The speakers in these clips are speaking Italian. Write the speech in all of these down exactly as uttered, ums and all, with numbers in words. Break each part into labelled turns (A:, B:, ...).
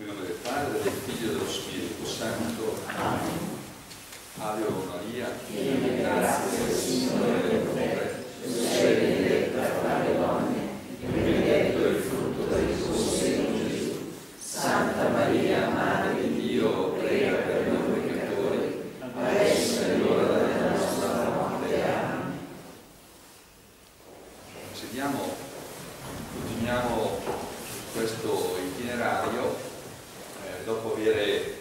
A: In nome del Padre, del Figlio e dello Spirito Santo. Amen. Ave Maria, piena di grazia, il Signore è con te. Tu sei benedetta fra le donne, e benedetto è il frutto del tuo seno, Gesù. Santa Maria, Madre di Dio, prega per noi peccatori, adesso è l'ora della nostra morte. Amen. Sediamo, continuiamo questo itinerario. Dopo aver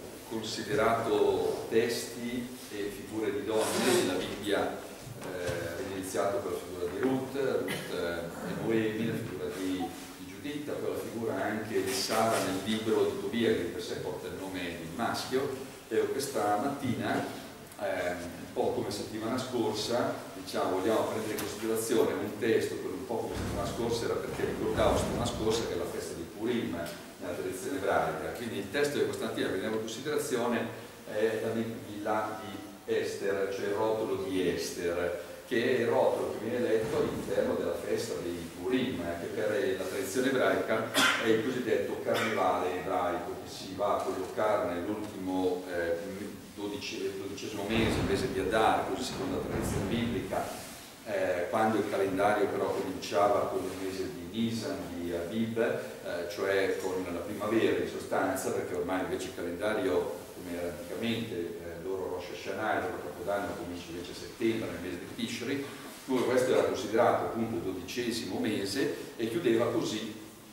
A: considerato testi e figure di donne nella Bibbia, eh, iniziato con la figura di Ruth, Ruth e Noemi, la figura di, di Giuditta, poi la figura anche di Sara nel libro di Tobia, che per sé porta il nome di maschio. E questa mattina, eh, un po' come settimana scorsa, diciamo, vogliamo prendere in considerazione un testo, quello un po' come settimana scorsa era perché ricordavo settimana scorsa che è la festa di Purim nella tradizione ebraica. Quindi il testo di questa mattina che prendiamo in considerazione è la Villa di Ester, cioè il rotolo di Ester, che è il rotolo che viene letto all'interno della festa di Purim, che per la tradizione ebraica è il cosiddetto carnevale ebraico, che si va a collocare nell'ultimo eh, dodicesimo mese, il mese di Adar, così secondo la tradizione biblica, eh, quando il calendario però cominciava con il mese di Nisan, di Abib, eh, cioè con la primavera in sostanza, perché ormai invece il calendario, come era anticamente, eh, loro Rosh Hashanah, il loro Capodanno comincia invece a settembre, nel mese di Tishri, dunque questo era considerato appunto il dodicesimo mese e chiudeva così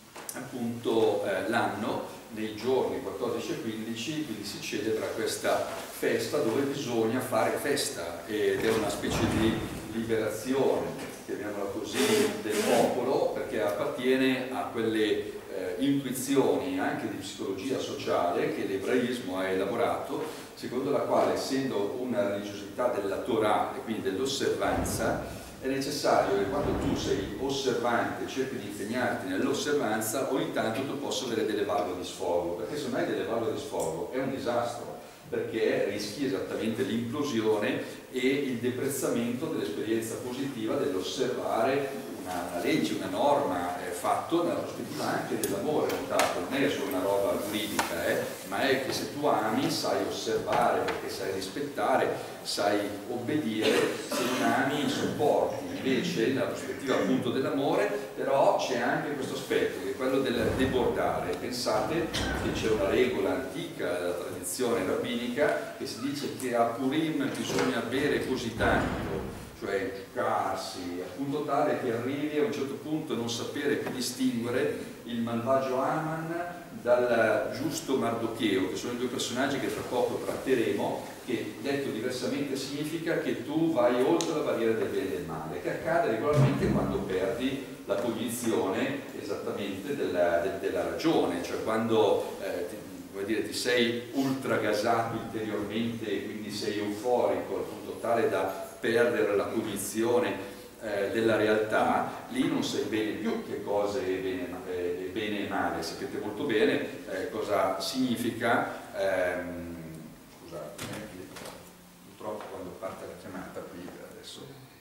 A: appunto eh, l'anno nei giorni quattordici e quindici, quindi si celebra questa festa dove bisogna fare festa ed è una specie di liberazione, chiamiamola così, del popolo, perché appartiene a quelle eh, intuizioni anche di psicologia sociale che l'ebraismo ha elaborato, secondo la quale, essendo una religiosità della Torah e quindi dell'osservanza, è necessario che quando tu sei osservante, cerchi di impegnarti nell'osservanza, ogni tanto tu possa avere delle valvole di sfogo, perché se non hai delle valvole di sfogo è un disastro, perché rischi esattamente l'implosione e il deprezzamento dell'esperienza positiva dell'osservare una, una legge, una norma, eh, fatto nella prospettiva anche dell'amore, notato, non è solo una roba giuridica, eh, ma è che se tu ami sai osservare, perché sai rispettare, sai obbedire, se non ami sopporti. Invece nella prospettiva appunto dell'amore però c'è anche questo aspetto che è quello del debordare. Pensate che c'è una regola antica della tradizione rabbinica che si dice che a Purim bisogna bere così tanto, cioè giocarsi, a punto tale che arrivi a un certo punto a non sapere più distinguere il malvagio Aman dal giusto Mardocheo, che sono i due personaggi che tra poco tratteremo, che detto diversamente significa che tu vai oltre la barriera del bene e del male, che accade regolarmente quando perdi la cognizione esattamente della, de, della ragione, cioè quando eh, ti, vuol dire, ti sei ultragasato interiormente e quindi sei euforico al punto tale da perdere la cognizione eh, della realtà, lì non sai bene più che cosa è bene, eh, è bene e male. Sapete molto bene eh, cosa significa, ehm, scusate, eh, purtroppo quando parte la chiamata qui adesso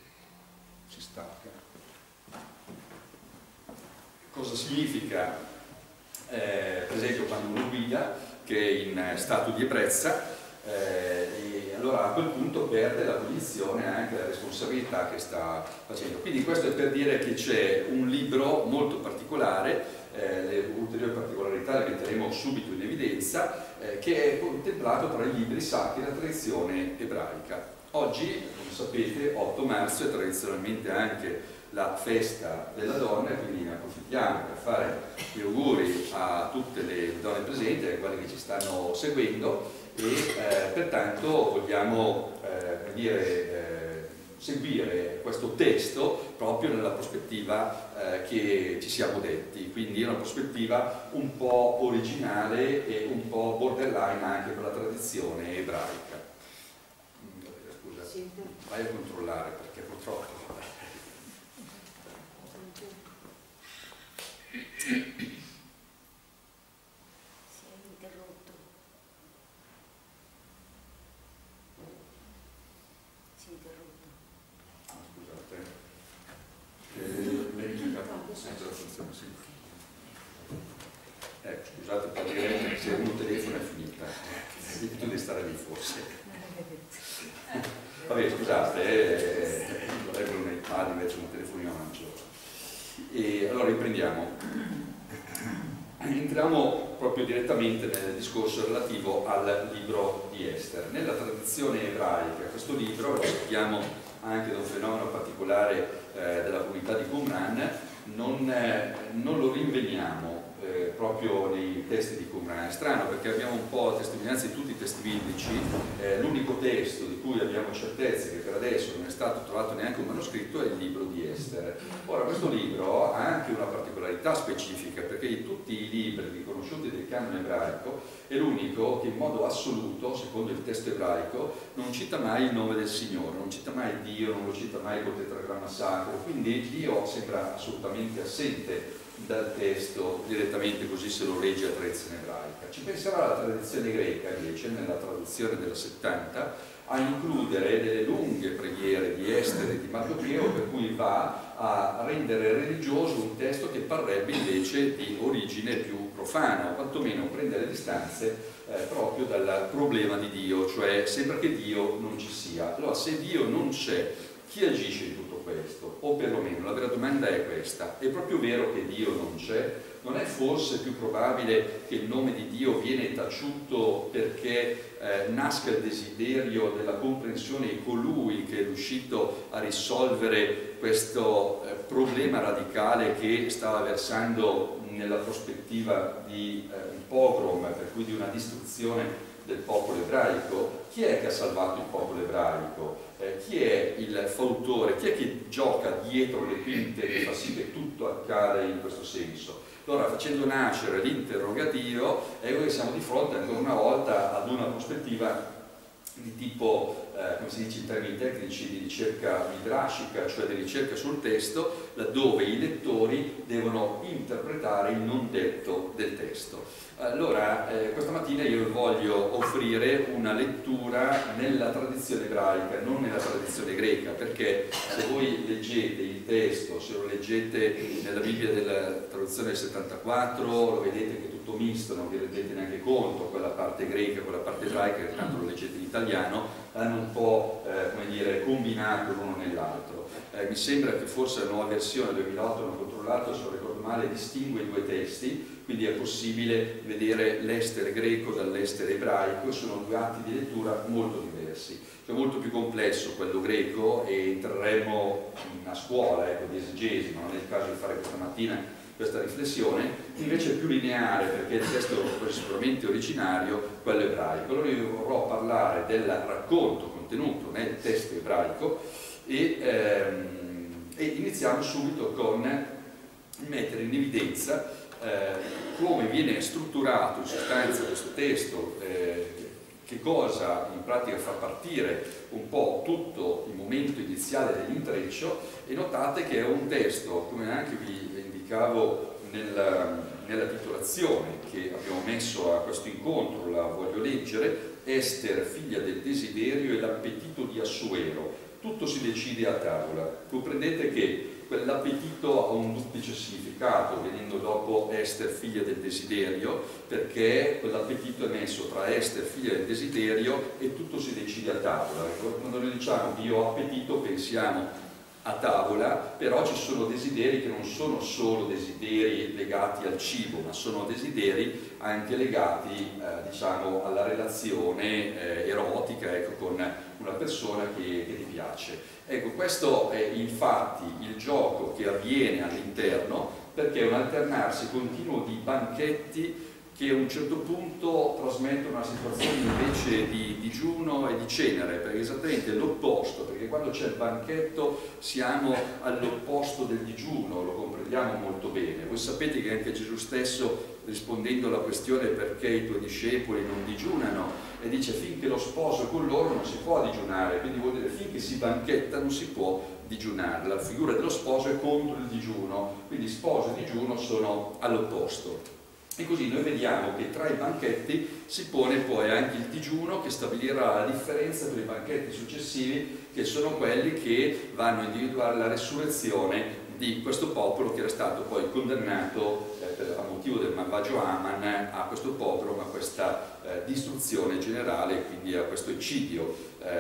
A: si stacca, cosa significa eh, per esempio quando uno guida che è in stato di ebbrezza, Eh, e allora a quel punto perde la cognizione e anche la responsabilità che sta facendo. Quindi questo è per dire che c'è un libro molto particolare, eh, le ulteriori particolarità le metteremo subito in evidenza, eh, che è contemplato tra i libri sacri della tradizione ebraica. Oggi, come sapete, otto marzo è tradizionalmente anche la festa della donna, quindi ne approfittiamo per fare gli auguri a tutte le donne presenti, a quelle che ci stanno seguendo, e eh, pertanto vogliamo eh, dire, eh, seguire questo testo proprio nella prospettiva eh, che ci siamo detti, quindi è una prospettiva un po' originale e un po' borderline anche per la tradizione ebraica. Scusa, sì. Vai a controllare perché purtroppo Ecco, scusate per dire, se uno telefono è finita, quindi tu devi stare lì forse. Vabbè, scusate, eh, vorrebbero un iPad invece un telefonino maggiore. E allora riprendiamo. Entriamo proprio direttamente nel discorso relativo al libro di Ester. Nella tradizione ebraica questo libro, lo sappiamo anche da un fenomeno particolare eh, della comunità di Qumran, non, eh, non lo rinveniamo eh, proprio nei testi di Qumran. È strano perché abbiamo un po' testimonianze di tutti i testi biblici, eh, l'unico testo di cui abbiamo certezze che per adesso non è stato trovato neanche un manoscritto è il libro di Ester. Ora questo libro ha anche una particolarità specifica perché di tutti i libri riconosciuti del canone ebraico è l'unico che in modo assoluto, secondo il testo ebraico, non cita mai il nome del Signore, non cita mai Dio, non lo cita mai col tetragramma sacro, quindi Dio sembra assolutamente assente dal testo direttamente così se lo legge a tradizione ebraica. Ci penserà la tradizione greca invece, nella traduzione della settanta, a includere delle lunghe preghiere di Ester e di Mardocheo per cui va a rendere religioso un testo che parrebbe invece di origine più profana, o quantomeno prende le distanze eh, proprio dal problema di Dio, cioè sembra che Dio non ci sia. Allora, se Dio non c'è, chi agisce in tutto questo? O perlomeno la vera domanda è questa: è proprio vero che Dio non c'è? Non è forse più probabile che il nome di Dio viene taciuto perché eh, nasca il desiderio della comprensione di colui che è riuscito a risolvere questo eh, problema radicale che stava versando nella prospettiva di eh, un pogrom, per cui di una distruzione del popolo ebraico? Chi è che ha salvato il popolo ebraico? Eh, chi è il fautore? Chi è che gioca dietro le quinte che fa sì che tutto accada in questo senso? Allora, facendo nascere l'interrogativo, ecco che siamo di fronte ancora una volta ad una prospettiva di tipo, eh, come si dice in termini tecnici, di ricerca midrashica, cioè di ricerca sul testo, laddove i lettori devono interpretare il non detto del testo. Allora, eh, questa mattina io voglio offrire una lettura nella tradizione ebraica, non nella tradizione greca, perché se voi leggete il testo, se lo leggete nella Bibbia della traduzione del settantaquattro, lo vedete che è tutto misto, non vi rendete neanche conto, quella parte greca, quella parte ebraica, che tanto lo leggete in italiano, hanno un po' eh, come dire, combinato l'uno nell'altro. Eh, mi sembra che forse la nuova versione duemilaotto, non ho controllato, se non ricordo male, distingue i due testi, quindi è possibile vedere l'Ester greco dall'Ester ebraico, sono due atti di lettura molto diversi. Cioè molto più complesso quello greco e entreremo a scuola ecco, di esegesi, ma non è il caso di fare questa mattina questa riflessione, invece è più lineare perché il testo è sicuramente originario, quello ebraico. Allora io vorrò parlare del racconto contenuto nel testo ebraico e, ehm, e iniziamo subito con mettere in evidenza eh, come viene strutturato in sostanza questo testo, eh, che cosa in pratica fa partire un po' tutto il momento iniziale dell'intreccio, e notate che è un testo, come anche vi indicavo nella, nella titolazione che abbiamo messo a questo incontro, la voglio leggere: Ester, figlia del desiderio e l'appetito di Assuero, tutto si decide a tavola. Comprendete che quell'appetito ha un duplice significato, venendo dopo Ester, figlia del desiderio, perché quell'appetito è messo tra Ester, figlia del desiderio, e tutto si decide a tavola. Quando noi diciamo io ho appetito, pensiamo a tavola, però ci sono desideri che non sono solo desideri legati al cibo, ma sono desideri anche legati eh, diciamo alla relazione eh, erotica ecco, con una persona che, che ti piace. Ecco, questo è infatti il gioco che avviene all'interno, perché è un alternarsi continuo di banchetti che a un certo punto trasmettono una situazione invece di digiuno e di cenere, perché è esattamente l'opposto, perché quando c'è il banchetto siamo all'opposto del digiuno, lo comprendiamo molto bene. Voi sapete che anche Gesù stesso, rispondendo alla questione perché i tuoi discepoli non digiunano, e dice finché lo sposo è con loro non si può digiunare, quindi vuol dire finché si banchetta non si può digiunare. La figura dello sposo è contro il digiuno, quindi sposo e digiuno sono all'opposto. E così noi vediamo che tra i banchetti si pone poi anche il digiuno, che stabilirà la differenza per i banchetti successivi, che sono quelli che vanno a individuare la resurrezione di questo popolo che era stato poi condannato eh, per, a motivo del malvagio Aman a questo popolo, a questa eh, distruzione generale, quindi a questo eccidio,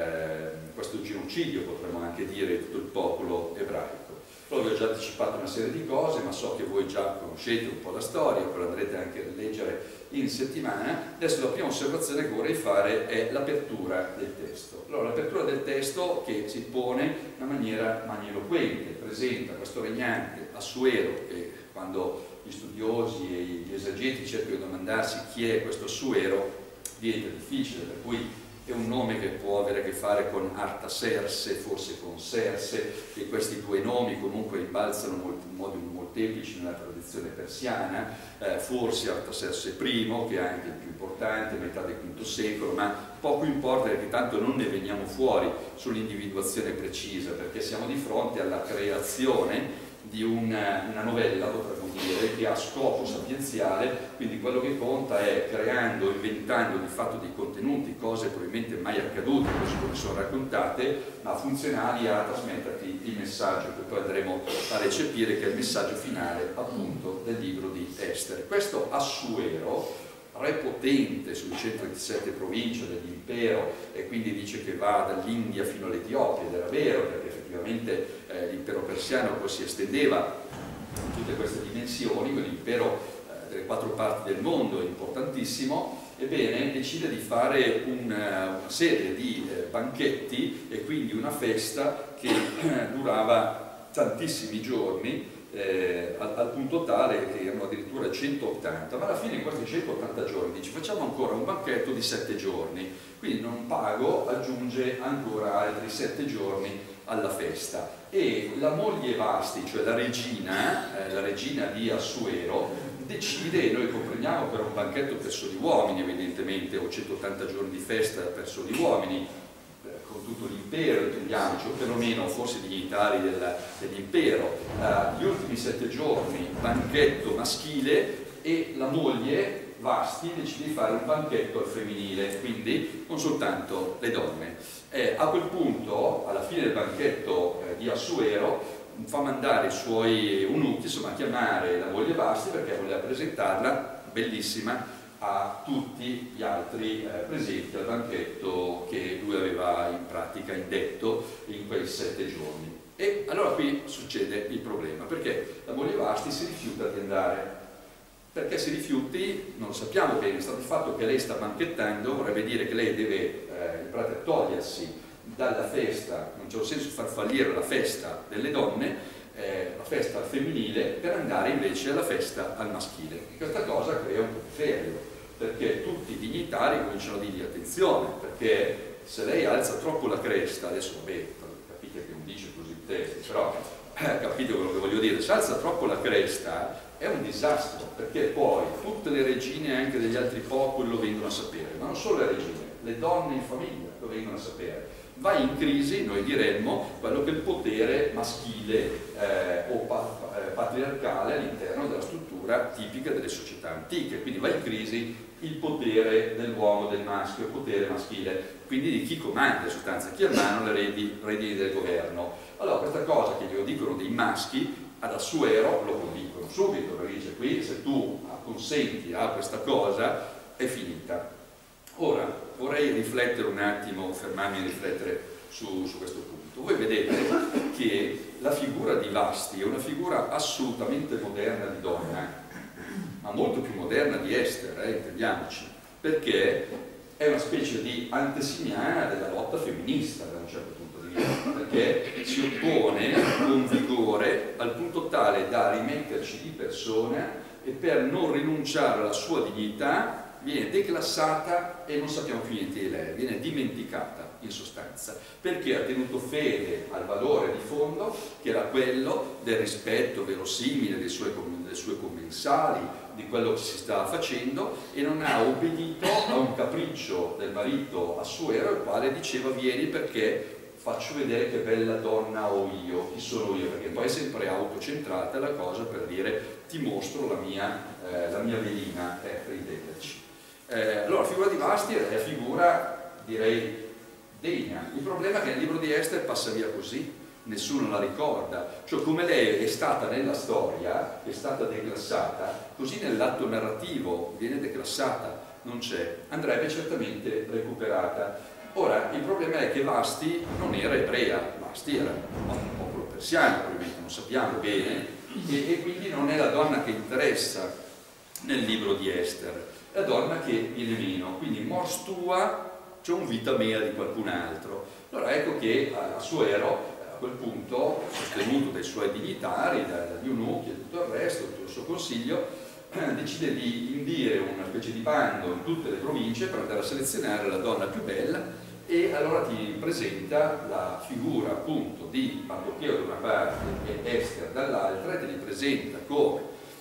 A: eh, questo genocidio potremmo anche dire di tutto il popolo ebraico. Però vi ho già anticipato una serie di cose, ma so che voi già conoscete un po' la storia, poi andrete anche a leggere in settimana. Adesso la prima osservazione che vorrei fare è l'apertura del testo. Allora, l'apertura del testo che si pone in una maniera magniloquente, presenta questo regnante Assuero, che quando gli studiosi e gli esegeti cercano di domandarsi chi è questo Assuero, diventa difficile, per cui è un nome che può avere a che fare con Artaserse, forse con Serse, e questi due nomi comunque rimbalzano in modi molteplici nella tradizione persiana, eh, forse Artaserse I, che è anche il più importante, metà del quinto secolo, ma poco importa perché tanto non ne veniamo fuori sull'individuazione precisa, perché siamo di fronte alla creazione di una, una novella, potremmo dire, che ha scopo sapienziale, quindi quello che conta è creando, inventando di fatto dei contenuti, cose probabilmente mai accadute, così come sono raccontate, ma funzionali a trasmetterti il messaggio che poi andremo a recepire, che è il messaggio finale appunto del libro di Estere. Questo Assuero, re potente sulle centoventisette province dell'impero, e quindi dice che va dall'India fino all'Etiopia, ed era vero perché effettivamente eh, l'impero persiano poi si estendeva in tutte queste dimensioni, quell'impero eh, delle quattro parti del mondo è importantissimo. Ebbene, decide di fare una, una serie di eh, banchetti e quindi una festa che eh, durava tantissimi giorni, Eh, al, al punto tale che erano addirittura centottanta, ma alla fine in questi centottanta giorni dice facciamo ancora un banchetto di sette giorni, quindi non pago, aggiunge ancora altri sette giorni alla festa, e la moglie Vasti, cioè la regina, eh, la regina di Assuero, decide, e noi comprendiamo che era un banchetto per soli uomini evidentemente, o centottanta giorni di festa per soli uomini, con tutto l'impero, intendiamoci, o perlomeno forse i dignitari del, dell'impero, uh, gli ultimi sette giorni banchetto maschile, e la moglie Vasti decide di fare un banchetto al femminile, quindi non soltanto le donne. Eh, a quel punto, alla fine del banchetto eh, di Assuero, fa mandare i suoi eunuchi, insomma, a chiamare la moglie Vasti perché voleva presentarla, bellissima, a tutti gli altri eh, presenti al banchetto che lui aveva in pratica indetto in quei sette giorni. E allora qui succede il problema, perché la moglie Vasti si rifiuta di andare. Perché si rifiuti non lo sappiamo bene, sta il fatto che lei sta banchettando, vorrebbe dire che lei deve eh, in pratica togliersi dalla festa, non c'è un senso far fallire la festa delle donne, eh, la festa femminile, per andare invece alla festa al maschile. E questa cosa crea un putiferio, perché tutti i dignitari cominciano a dirgli attenzione, perché se lei alza troppo la cresta, adesso vabbè, capite che non dice così il testo, però eh, capite quello che voglio dire, se alza troppo la cresta è un disastro, perché poi tutte le regine anche degli altri popoli lo vengono a sapere, ma non solo le regine, le donne in famiglia lo vengono a sapere. Va in crisi, noi diremmo, quello che è il potere maschile eh, o pa patriarcale all'interno della struttura tipica delle società antiche, quindi va in crisi il potere dell'uomo, del maschio, il potere maschile, quindi di chi comanda in sostanza, chi ha in mano le redi, redini del governo. Allora questa cosa che glielo dicono dei maschi, ad Assuero lo convincono subito, perché dice qui se tu consenti a questa cosa è finita. Ora vorrei riflettere un attimo, fermarmi a riflettere su, su questo punto. Voi vedete che la figura di Vasti è una figura assolutamente moderna di donna, ma molto più moderna di Estere, eh, intendiamoci, perché è una specie di antesignana della lotta femminista da un certo punto di vista, perché si oppone con vigore al punto tale da rimetterci di persona, e per non rinunciare alla sua dignità viene declassata e non sappiamo più niente di lei, viene dimenticata in sostanza, perché ha tenuto fede al valore di fondo che era quello del rispetto verosimile dei suoi, delle sue commensali, di quello che si stava facendo, e non ha obbedito a un capriccio del marito Assuero, il quale diceva vieni perché faccio vedere che bella donna ho io, chi sono io, perché poi è sempre autocentrata la cosa per dire ti mostro la mia, eh, la mia velina, eh, per intenderci. Eh, allora la figura di Vasti è una figura, direi, degna. Il problema è che nel libro di Estere passa via così, nessuno la ricorda, cioè come lei è stata nella storia, è stata declassata, così nell'atto narrativo viene declassata, non c'è, andrebbe certamente recuperata. Ora, il problema è che Vasti non era ebrea, Vasti era un popolo persiano, probabilmente, non sappiamo bene, e, e quindi non è la donna che interessa nel libro di Ester, è la donna che viene meno, quindi mors tua, c'è un vita mea di qualcun altro. Allora ecco che Assuero a quel punto, sostenuto dai suoi dignitari, dagli eunuchi e tutto il resto, tutto il suo consiglio, decide di indire una specie di bando in tutte le province per andare a selezionare la donna più bella, e allora ti presenta la figura appunto di Mardocheo da una parte e Ester dall'altra, e te li presenta come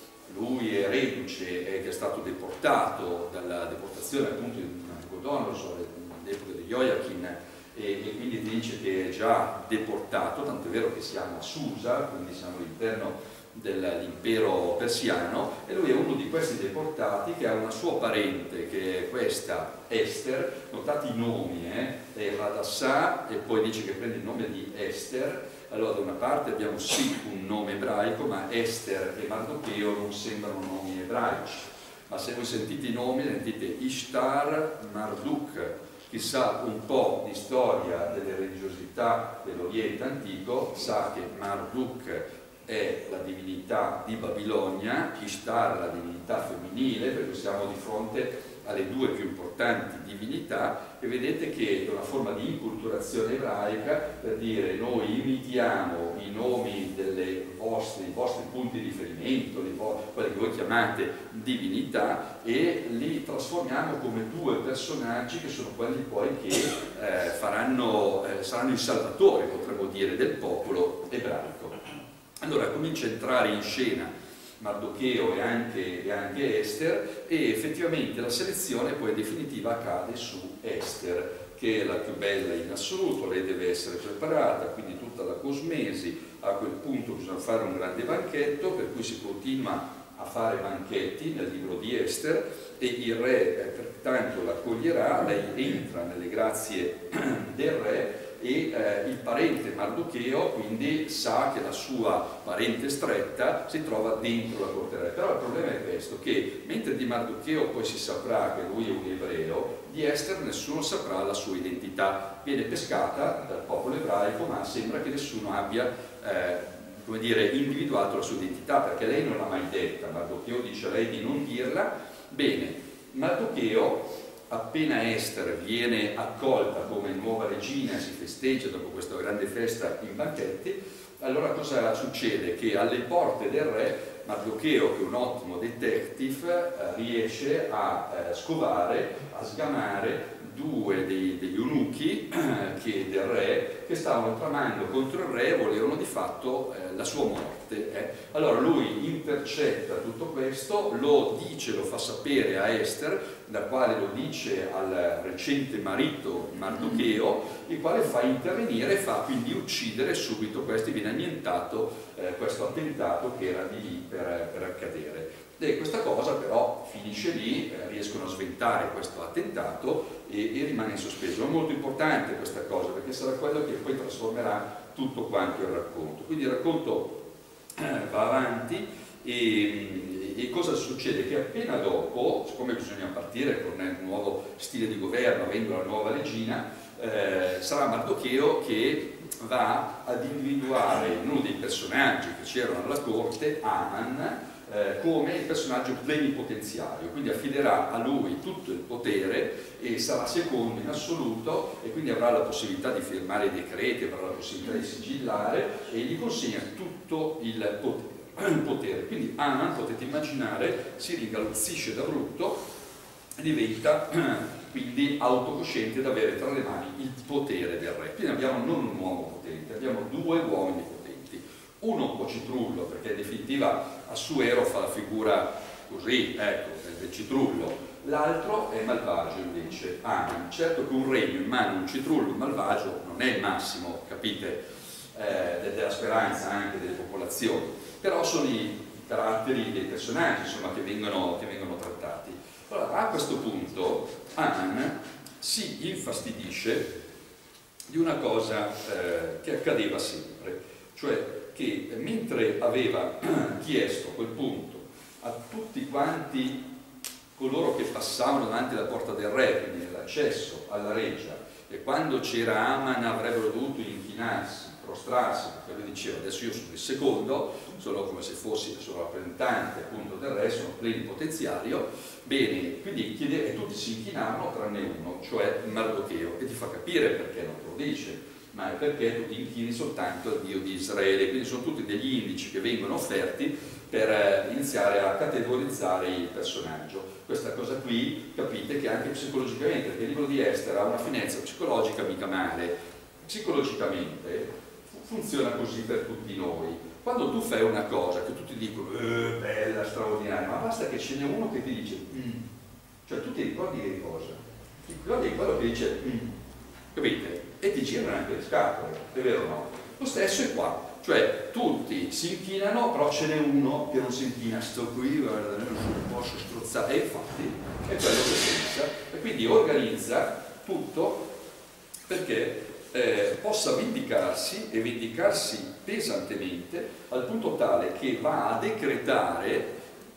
A: lui è reduce e che è stato deportato dalla deportazione appunto di Nabucodonosor all'epoca di Joachim, e, e quindi ti dice che è già deportato, tanto è vero che siamo a Susa, quindi siamo all'interno dell'impero persiano, e lui è uno di questi deportati che ha una sua parente che è questa Ester, notate i nomi, eh? è Hadassah, e poi dice che prende il nome di Ester. Allora da una parte abbiamo sì un nome ebraico, ma Ester e Mardocheo non sembrano nomi ebraici, ma se voi sentite i nomi sentite Ishtar, Marduk. Chi sa un po' di storia delle religiosità dell'Oriente antico sa che Marduk è la divinità di Babilonia, Ishtar la divinità femminile, perché siamo di fronte alle due più importanti divinità, e vedete che è una forma di inculturazione ebraica per dire noi imitiamo i nomi dei vostri, i vostri punti di riferimento, quelli che voi chiamate divinità, e li trasformiamo come due personaggi che sono quelli poi che eh, faranno, eh, saranno i salvatori, potremmo dire, del popolo ebraico. Allora comincia a entrare in scena Mardocheo e anche, e anche Ester, e effettivamente la selezione poi definitiva cade su Ester, che è la più bella in assoluto. Lei deve essere preparata, quindi tutta la cosmesi, a quel punto bisogna fare un grande banchetto, per cui si continua a fare banchetti nel libro di Ester, e il re eh, pertanto l'accoglierà, lei entra nelle grazie del re, e eh, il parente Mardocheo quindi sa che la sua parente stretta si trova dentro la corte re. Però il problema è questo, che mentre di Mardocheo poi si saprà che lui è un ebreo, di Ester nessuno saprà la sua identità. Viene pescata dal popolo ebraico, ma sembra che nessuno abbia eh, come dire, individuato la sua identità, perché lei non l'ha mai detta. Mardocheo dice a lei di non dirla. Bene, Mardocheo, appena Ester viene accolta come nuova regina e si festeggia dopo questa grande festa in banchetti, allora cosa succede? Che alle porte del re Mardocheo, che è un ottimo detective, eh, riesce a eh, scovare, a sgamare due dei, degli eunuchi eh, che del re, che stavano tramando contro il re e volevano di fatto eh, la sua morte. Eh. Allora lui intercetta tutto questo, lo dice, lo fa sapere a Ester, la quale lo dice al recente marito Mardocheo, il quale fa intervenire e fa quindi uccidere subito questi, viene annientato eh, questo attentato che era di lì per, per accadere. E questa cosa però finisce lì, eh, riescono a sventare questo attentato e, e rimane in sospeso. È molto importante questa cosa, perché sarà quello che poi trasformerà tutto quanto il racconto. Quindi il racconto eh, va avanti e, e cosa succede? Che appena dopo, siccome bisogna partire con un nuovo stile di governo, avendo la nuova regina, eh, sarà Mardocheo che va ad individuare in uno dei personaggi che c'erano alla corte, Aman, Eh, come il personaggio plenipotenziario, quindi affiderà a lui tutto il potere e sarà secondo in assoluto, e quindi avrà la possibilità di firmare i decreti, avrà la possibilità di sigillare, e gli consegna tutto il potere. Il potere. Quindi Aman, potete immaginare, si ringalluzzisce da brutto e diventa quindi autocosciente ad avere tra le mani il potere del re. Quindi abbiamo non un uomo potente, abbiamo due uomini potenti. Uno un po' citrullo, perché in definitiva Assuero fa la figura così, ecco, del citrullo. L'altro è malvagio invece, Aman. Certo che un regno in mano a un citrullo, un malvagio, non è il massimo, capite, eh, della speranza anche delle popolazioni, però sono i caratteri dei personaggi, insomma, che vengono, che vengono trattati. Allora, a questo punto Aman si infastidisce di una cosa eh, che accadeva sempre, cioè che mentre aveva chiesto a quel punto a tutti quanti coloro che passavano davanti alla porta del re, quindi nell'accesso alla reggia, e quando c'era Aman avrebbero dovuto inchinarsi, prostrarsi, perché lui diceva adesso io sono il secondo, sono come se fossi il suo rappresentante appunto del re, sono plenipotenziario, bene, quindi chiede, e tutti si inchinavano tranne uno, cioè Mardocheo, e ti fa capire perché non te lo dice, ma è perché tu ti inchini soltanto al Dio di Israele, quindi sono tutti degli indici che vengono offerti per iniziare a categorizzare il personaggio. Questa cosa qui capite che anche psicologicamente, perché il libro di Esther ha una finezza psicologica mica male, psicologicamente funziona così per tutti noi. Quando tu fai una cosa che tutti dicono eh, bella, straordinaria, ma basta che ce n'è uno che ti dice mm. Cioè tu ti ricordi che cosa? Ti ricordi di quello che dice mm. Capite? E ti girano anche le scatole, è vero o no? Lo stesso è qua, cioè tutti si inchinano, però ce n'è uno che non si inchina, sto qui, guarda, non posso strozzare, e infatti è quello che pensa, e quindi organizza tutto perché eh, possa vendicarsi e vendicarsi pesantemente al punto tale che va a decretare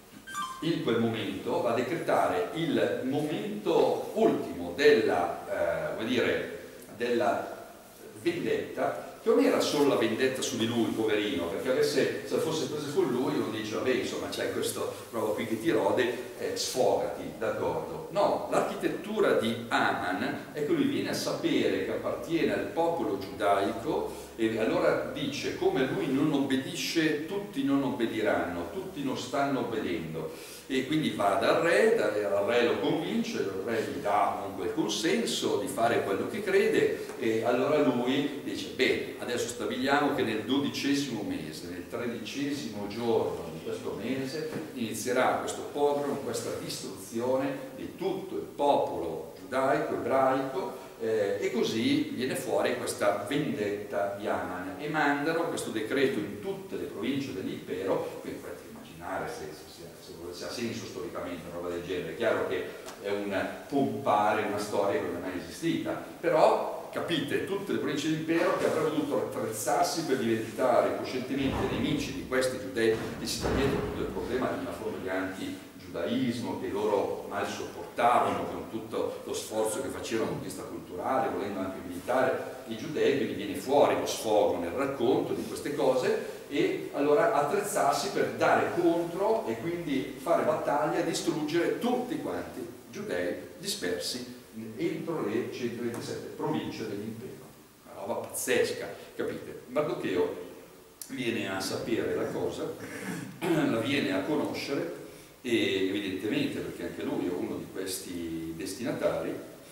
A: in quel momento, va a decretare il momento ultimo della, eh, come dire, della vendetta, che non era solo la vendetta su di lui, poverino, perché avesse, se fosse preso con lui uno dice vabbè insomma c'è questo roba qui che ti rode, eh, sfogati, d'accordo. No, l'architettura di Aman è che lui viene a sapere che appartiene al popolo giudaico e allora dice come lui non obbedisce tutti non obbediranno, tutti non stanno obbedendo, e quindi va dal re, il re lo convince, il re gli dà comunque il consenso di fare quello che crede, e allora lui dice bene, adesso stabiliamo che nel dodicesimo mese, nel tredicesimo giorno di questo mese inizierà questo pogrom, questa distruzione di tutto il popolo giudaico, ebraico, eh, e così viene fuori questa vendetta di Aman, e mandano questo decreto in tutte le province dell'impero. Quindi potete immaginare se, se, se, se ha senso storicamente una roba del genere. È chiaro che è un pompare una storia che non è mai esistita, però capite, tutte le province dell'impero che avrebbero dovuto attrezzarsi per diventare coscientemente nemici di questi giudei, che si sta dietro tutto il problema di una forma di anti-giudaismo che loro mal sopportavano con tutto lo sforzo che facevano con conquista culturale, volendo anche militare i giudei, quindi viene fuori lo sfogo nel racconto di queste cose, e allora attrezzarsi per dare contro e quindi fare battaglia e distruggere tutti quanti i giudei dispersi entro le centoventisette province dell'impero. Una roba pazzesca, capite? Mardocheo viene a sapere la cosa, la viene a conoscere, e evidentemente perché anche lui è uno di questi destinatari,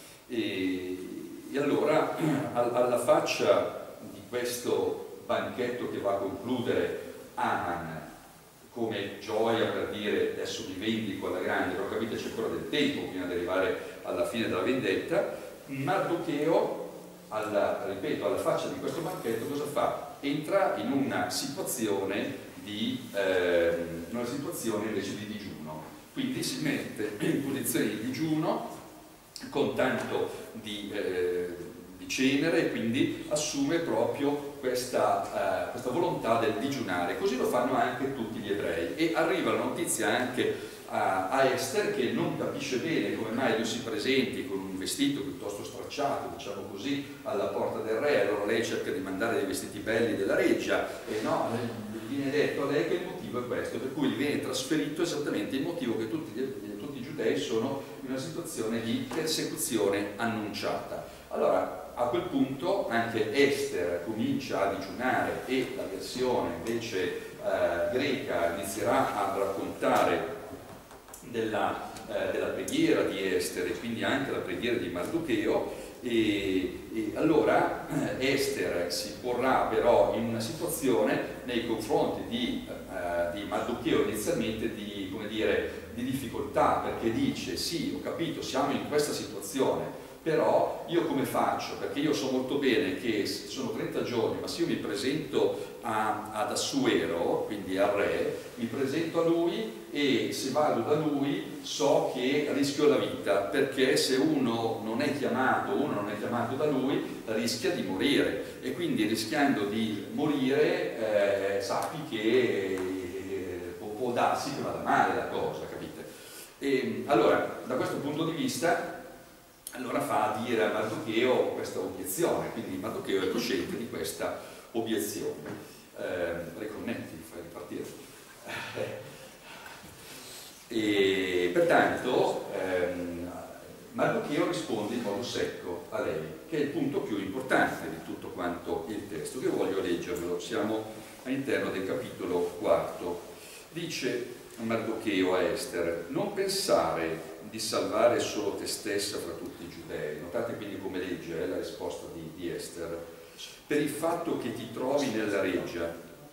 A: e, e allora alla faccia di questo banchetto che va a concludere Aman come gioia per dire adesso mi vendico alla grande, però capite c'è ancora del tempo prima di arrivare alla fine della vendetta, Mardocheo, alla, ripeto, alla faccia di questo banchetto cosa fa? Entra in una situazione di eh, una situazione invece di digiuno, quindi si mette in posizione di digiuno con tanto di, eh, di cenere, e quindi assume proprio questa, eh, questa volontà del digiunare. Così lo fanno anche tutti gli ebrei, e arriva la notizia anche a, a Ester, che non capisce bene come mai lui si presenti con un vestito piuttosto stracciato, diciamo così, alla porta del re. Allora lei cerca di mandare dei vestiti belli della reggia, e no, viene detto a lei che il motivo è questo, per cui gli viene trasferito esattamente il motivo che tutti, gli, tutti i giudei sono in una situazione di persecuzione annunciata. Allora a quel punto anche Ester comincia a digiunare, e la versione invece eh, greca inizierà a raccontare della, eh, della preghiera di Ester, e quindi anche la preghiera di Mardocheo. E, e allora eh, Ester si porrà però in una situazione nei confronti di, eh, di Mardocheo inizialmente di, come dire, di difficoltà, perché dice sì, ho capito, siamo in questa situazione, però io come faccio? Perché io so molto bene che sono trenta giorni, ma se io mi presento a, ad Assuero, quindi al re, mi presento a lui e se vado da lui so che rischio la vita, perché se uno non è chiamato, uno non è chiamato da lui, rischia di morire, e quindi rischiando di morire eh, sappi che eh, può, può darsi che vada male la cosa, capite? E, allora, da questo punto di vista, allora fa a dire a Mardocheo questa obiezione, quindi Mardocheo è cosciente di questa obiezione. Eh, riconnetti, fai ripartire. E pertanto ehm, Mardocheo risponde in modo secco a lei, che è il punto più importante di tutto quanto il testo, che voglio leggervelo. Siamo all'interno del capitolo quarto. Dice Mardocheo a Ester: non pensare di salvare solo te stessa fra tutti i giudei. Notate quindi come legge eh, la risposta di, di Ester. Per il fatto che ti trovi nella reggia,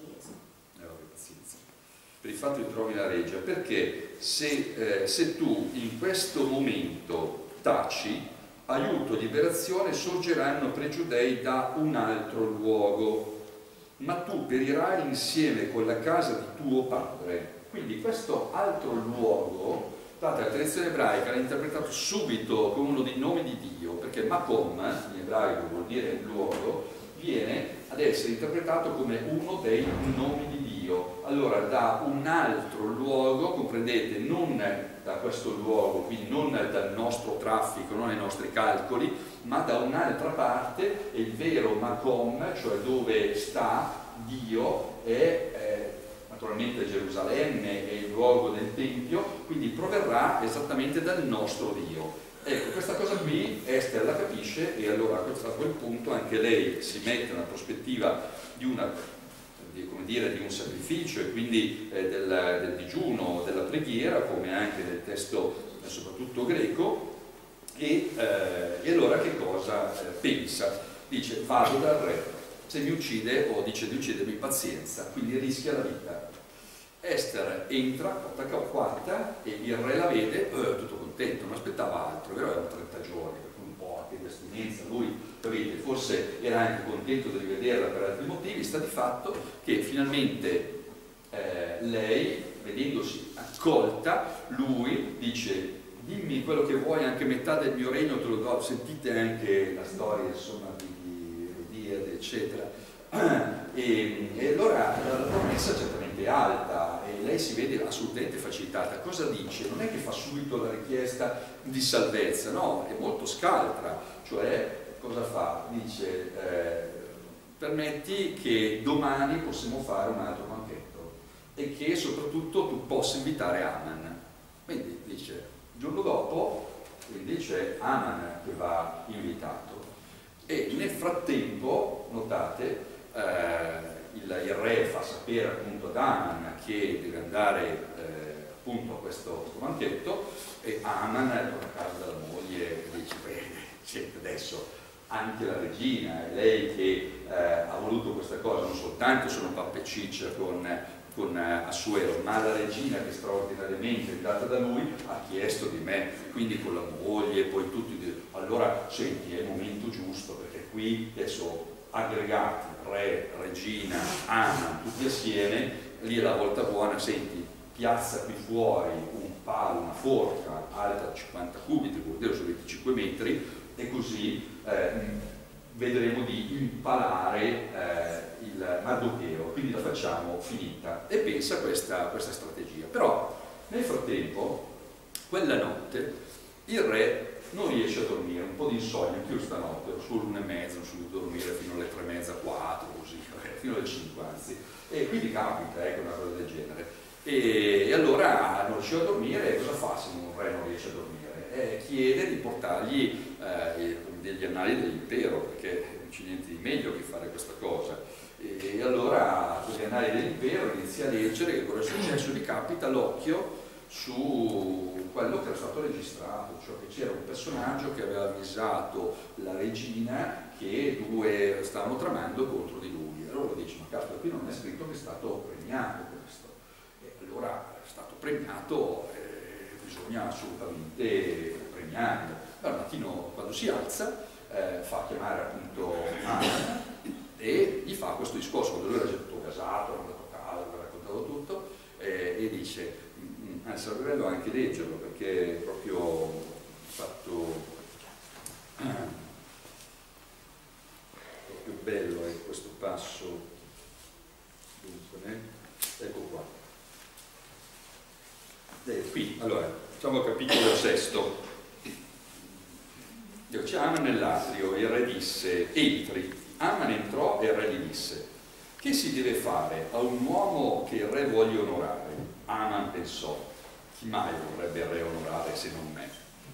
A: eh, per il fatto che ti trovi nella reggia, perché se, eh, se tu in questo momento taci, aiuto e liberazione sorgeranno per i giudei da un altro luogo, ma tu perirai insieme con la casa di tuo padre. Quindi questo altro luogo, la tradizione ebraica l'ha interpretato subito come uno dei nomi di Dio, perché Makom, in ebraico vuol dire luogo, viene ad essere interpretato come uno dei nomi di Dio. Allora, da un altro luogo, comprendete, non da questo luogo, quindi non dal nostro traffico, non dai nostri calcoli, ma da un'altra parte, il vero Makom, cioè dove sta Dio, è eh, naturalmente Gerusalemme, è il luogo del Tempio, quindi proverrà esattamente dal nostro Dio. Ecco, questa cosa qui Ester la capisce, e allora a quel punto anche lei si mette nella prospettiva di, una, di, come dire, di un sacrificio, e quindi eh, del, del digiuno, della preghiera, come anche nel testo eh, soprattutto greco, e, eh, e allora che cosa eh, pensa? Dice: vado dal re, se mi uccide, o dice di uccidermi, pazienza, quindi rischia la vita. Ester entra, attacca quarta, e il re la vede, eh, tutto contento, non aspettava altro, però erano trenta giorni, per cui un po' anche vestimenta, lui, capite, forse era anche contento di rivederla per altri motivi. Sta di fatto che finalmente eh, lei, vedendosi accolta, lui dice: dimmi quello che vuoi, anche metà del mio regno te lo do. Sentite anche la storia, insomma, di Erodiade, eccetera. E, e allora la promessa certamente è alta e lei si vede assolutamente facilitata. Cosa dice? Non è che fa subito la richiesta di salvezza, no, è molto scaltra. Cioè, cosa fa? Dice: eh, permetti che domani possiamo fare un altro banchetto e che soprattutto tu possa invitare Aman. Quindi dice, il giorno dopo, quindi c'è Aman che va invitato, e nel frattempo, notate, eh, il, il re fa sapere appunto ad Aman che deve andare eh, appunto a questo, questo banchetto, e Aman torna a casa della moglie e dice: beh, senti, adesso anche la regina, è lei che eh, ha voluto questa cosa, non soltanto sono pappe ciccia con, con eh, Assuero, ma la regina, che straordinariamente è data da lui, ha chiesto di me, quindi con la moglie, poi tutti, allora senti, è il momento giusto, perché qui adesso aggregati, re, regina, Aman, tutti assieme, lì è la volta buona. Senti, piazza qui fuori un palo, una forca alta cinquanta cubiti, vuol dire su venticinque metri, e così eh, vedremo di impalare eh, il Mardocheo, quindi la facciamo finita. E pensa a questa, questa strategia. Però nel frattempo, quella notte, il re non riesce a dormire, un po' di insonnia, anch'io stanotte, ero sull'una e mezza, non sono dovuto dormire fino alle tre e mezza, quattro, così, fino alle cinque anzi, e quindi capita, ecco, una cosa del genere. E, e allora non riusciva a dormire, e cosa fa se un re non riesce a dormire? Eh, chiede di portargli eh, degli annali dell'impero, perché non c'è niente di meglio che fare questa cosa. E, e allora, con gli annali dell'impero, inizia a leggere che cosa è successo, gli capita l'occhio su quello che era stato registrato, cioè che c'era un personaggio che aveva avvisato la regina che due stavano tramando contro di lui. Allora dice: ma caspita, qui non è scritto che è stato premiato questo. E allora è stato premiato, eh, bisogna assolutamente premiarlo. Allora, al mattino, quando si alza, eh, fa chiamare appunto Anna e gli fa questo discorso. Quando lui era già tutto tutto casato, hanno andato a casa, ha raccontato tutto, eh, e dice, mm, sarebbe bello anche leggerlo, perché è proprio fatto, proprio bello è questo passo. Dunque, eh? Ecco qua. Eh, qui, allora, facciamo capitolo sesto. C'è Aman nell'atrio e il re disse, entri. Aman entrò e il re gli disse, che si deve fare a un uomo che il re voglia onorare? Aman pensò, chi mai vorrebbe il re onorare se non me?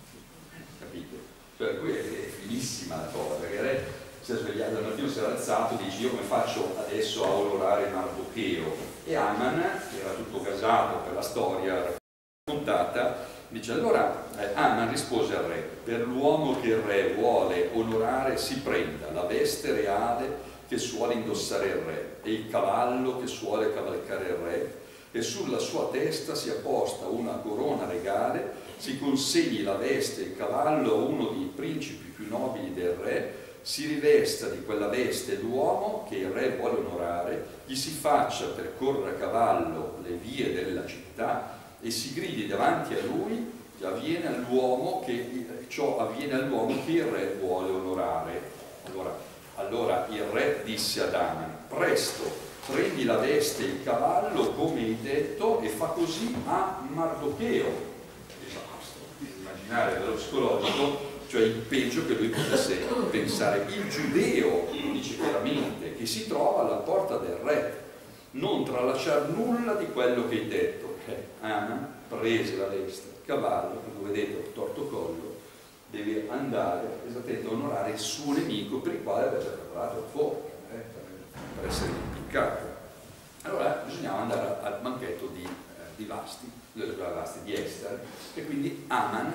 A: Capite? Cioè, qui è, è finissima la cosa, perché il re si è svegliato, al mattino si era alzato e dice, io come faccio adesso a onorare Mardocheo? E Aman, che era tutto gasato per la storia raccontata, dice, allora eh, Aman rispose al re, per l'uomo che il re vuole onorare si prenda la veste reale che suole indossare il re e il cavallo che suole cavalcare il re, e sulla sua testa si apposta una corona regale, si consegni la veste e il cavallo a uno dei principi più nobili del re, si rivesta di quella veste l'uomo che il re vuole onorare, gli si faccia percorrere a cavallo le vie della città e si gridi davanti a lui, avviene all'uomo che, ciò avviene all'uomo che il re vuole onorare. Allora, allora il re disse ad Aman, presto, prendi la veste e il cavallo come hai detto e fa così a Mardocheo. Disastro, immaginare dello psicologico, cioè il peggio che lui potesse pensare. Il giudeo, lo dice chiaramente, che si trova alla porta del re, non tralasciar nulla di quello che hai detto. Aman prese la veste, il cavallo, come vedete torto collo, deve andare esattamente a onorare il suo nemico per il quale aveva già preparato la forca, eh, per, per essere impiccato. Allora bisognava andare al banchetto di, eh, di Vasti, Vasti, di Ester, e quindi Aman,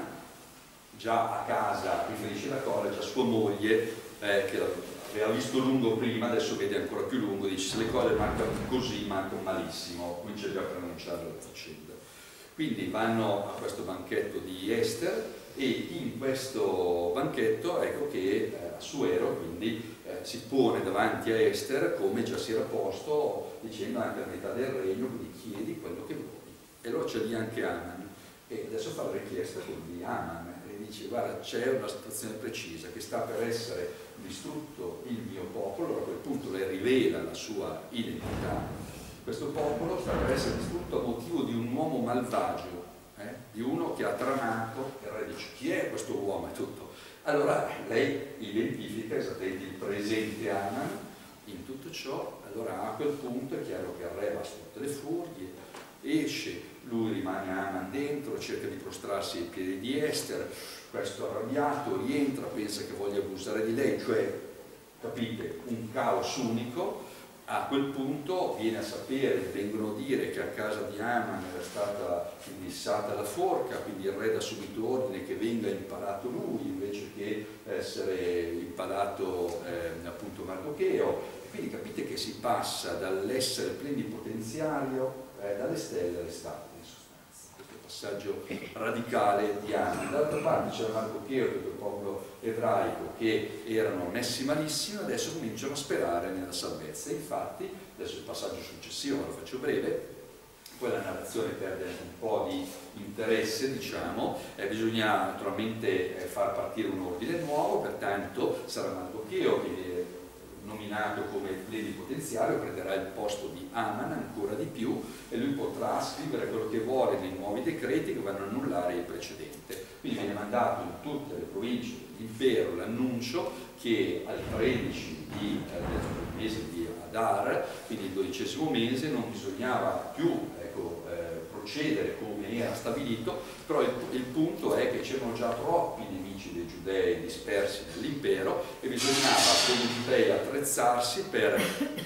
A: già a casa, riferisce la cosa, già sua moglie, eh, che aveva visto lungo prima, adesso vede ancora più lungo, dice se le cose mancano così, mancano malissimo, comincia già a pronunciare la faccenda. Quindi vanno a questo banchetto di Ester e in questo banchetto ecco che eh, Assuero quindi eh, si pone davanti a Ester come già si era posto dicendo anche a metà del regno, quindi chiedi quello che vuoi. E allora c'è lì anche Aman e adesso fa la richiesta con di Aman e dice guarda c'è una situazione precisa che sta per essere distrutto il mio popolo, allora a quel punto le rivela la sua identità. Questo popolo sta per essere distrutto a motivo di un uomo malvagio, eh? di uno che ha tramato, e il re dice chi è questo uomo e tutto. Allora lei identifica esattamente il presente Aman in tutto ciò, allora a quel punto è chiaro che il re va su tutte le furie, esce, lui rimane Aman dentro, cerca di prostrarsi ai piedi di Ester, questo arrabbiato rientra, pensa che voglia abusare di lei, cioè, capite, un caos unico. A quel punto viene a sapere, vengono a dire che a casa di Aman era stata fissata la forca, quindi il re dà subito ordine che venga impalato lui invece che essere impalato eh, appunto Mardocheo. Quindi capite che si passa dall'essere plenipotenziario eh, dalle stelle alle statue in sostanza. Questo passaggio radicale di Aman. D'altra parte c'era Mardocheo, tutto il popolo ebraico che erano messi malissimo, adesso cominciano a sperare nella salvezza. Infatti, adesso il passaggio successivo, lo faccio breve, poi la narrazione perde un po' di interesse, diciamo, eh, bisogna naturalmente eh, far partire un ordine nuovo, pertanto sarà Mardocheo che viene nominato come plenipotenziario, prenderà il posto di Aman ancora di più e lui potrà scrivere quello che vuole nei nuovi decreti che vanno a annullare il precedente. Quindi viene mandato in tutte le province dell'impero l'annuncio che al tredici di, eh, del mese di Adar, quindi il dodicesimo mese, non bisognava più ecco, eh, procedere come era stabilito, però il, il punto è che c'erano già troppi nemici dei giudei dispersi nell'impero e bisognava come giudei attrezzarsi per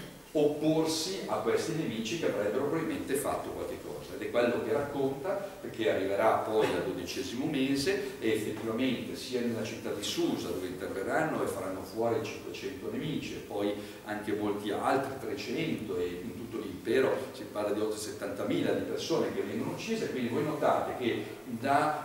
A: opporsi a questi nemici che avrebbero probabilmente fatto qualche cosa, ed è quello che racconta, perché arriverà poi al dodicesimo mese e effettivamente sia nella città di Susa dove interverranno e faranno fuori cinquecento nemici e poi anche molti altri trecento, e in tutto l'impero si parla di oltre settantamila di persone che vengono uccise. Quindi voi notate che da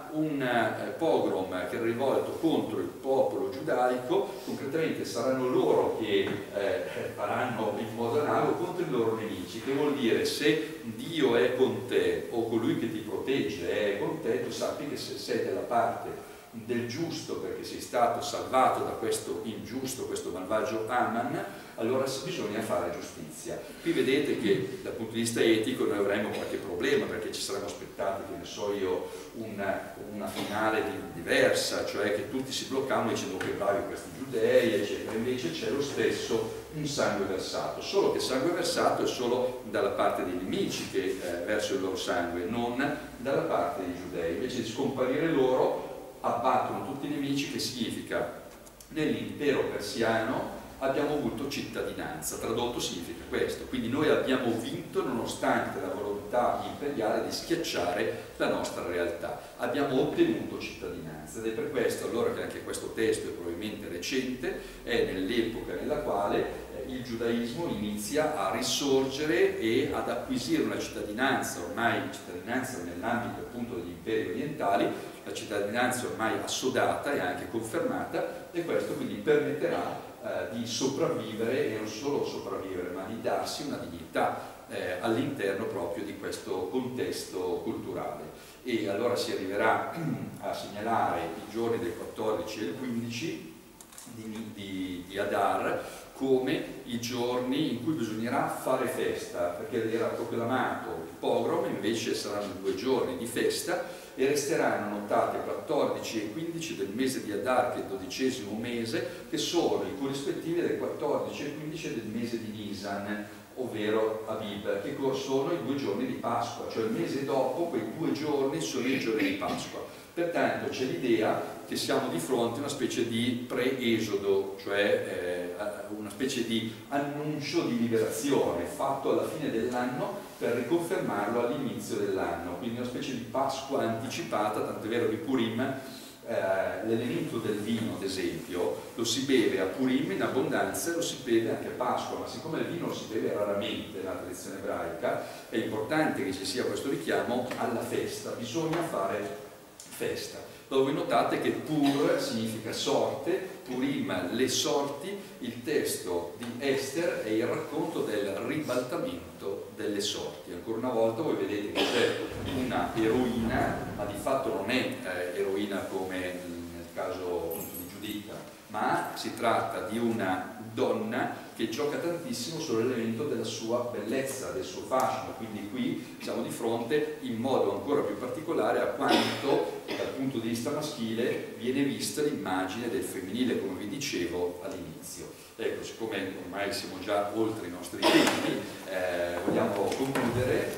A: un eh, pogrom che è rivolto contro il popolo giudaico. Concretamente saranno loro che eh, faranno in modo analogo contro i loro nemici, che vuol dire se Dio è con te o colui che ti protegge è con te, tu sappi che se sei dalla parte del giusto perché sei stato salvato da questo ingiusto, questo malvagio Aman, allora bisogna fare giustizia. Qui vedete che dal punto di vista etico noi avremo qualche problema, perché ci saremmo aspettati, che ne so io, una, una finale di, diversa, cioè che tutti si bloccavano dicendo che bravi questi giudei, eccetera. Invece c'è lo stesso un sangue versato, solo che il sangue versato è solo dalla parte dei nemici che eh, verso il loro sangue, non dalla parte dei giudei. Invece di scomparire loro, abbattono tutti i nemici, che significa nell'impero persiano abbiamo avuto cittadinanza. Tradotto significa questo, quindi noi abbiamo vinto nonostante la volontà imperiale di schiacciare la nostra realtà, abbiamo ottenuto cittadinanza, ed è per questo allora che anche questo testo è probabilmente recente, è nell'epoca nella quale il giudaismo inizia a risorgere e ad acquisire una cittadinanza, ormai cittadinanza nell'ambito appunto degli imperi orientali, la cittadinanza ormai assodata e anche confermata, e questo quindi permetterà eh, di sopravvivere, e non solo sopravvivere, ma di darsi una dignità eh, all'interno proprio di questo contesto culturale. E allora si arriverà a segnalare i giorni del quattordici e del quindici di, di, di Adar come i giorni in cui bisognerà fare festa, perché era proclamato il pogrom, invece saranno due giorni di festa, e resteranno notate quattordici e quindici del mese di Adar, che è il dodicesimo mese, che sono i corrispettivi del quattordici e quindici del mese di Nisan, ovvero Abib, che sono i due giorni di Pasqua, cioè il mese dopo quei due giorni sono i giorni di Pasqua. Pertanto c'è l'idea che siamo di fronte a una specie di pre-esodo, cioè eh, una specie di annuncio di liberazione fatto alla fine dell'anno per riconfermarlo all'inizio dell'anno, quindi una specie di Pasqua anticipata, tant'è vero che Purim, eh, l'elemento del vino ad esempio, lo si beve a Purim in abbondanza e lo si beve anche a Pasqua, ma siccome il vino lo si beve raramente nella tradizione ebraica, è importante che ci sia questo richiamo alla festa, bisogna fare festa. Dove notate che Pur significa sorte, Purim le sorti, il testo di Ester è il racconto del ribaltamento delle sorti. Ancora una volta voi vedete che c'è una eroina, ma di fatto non è eh, eroina come nel caso di Giuditta, ma si tratta di una donna che gioca tantissimo sull'elemento della sua bellezza, del suo fascino, quindi qui siamo di fronte in modo ancora più particolare a quanto dal punto di vista maschile viene vista l'immagine del femminile, come vi dicevo all'inizio. Ecco, siccome ormai siamo già oltre i nostri tempi, eh, vogliamo concludere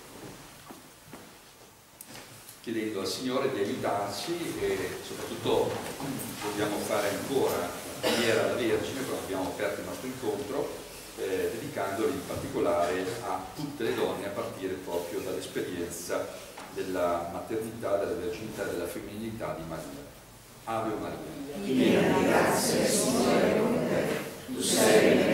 A: chiedendo al Signore di aiutarci, e soprattutto vogliamo fare ancora la preghiera alla Vergine, però abbiamo aperto il nostro incontro eh, dedicandolo in particolare a tutte le donne, a partire proprio dall'esperienza della maternità, della verginità e della femminilità di Maria. Ave Maria.
B: Piena di grazia, il Signore è con te. Tu sei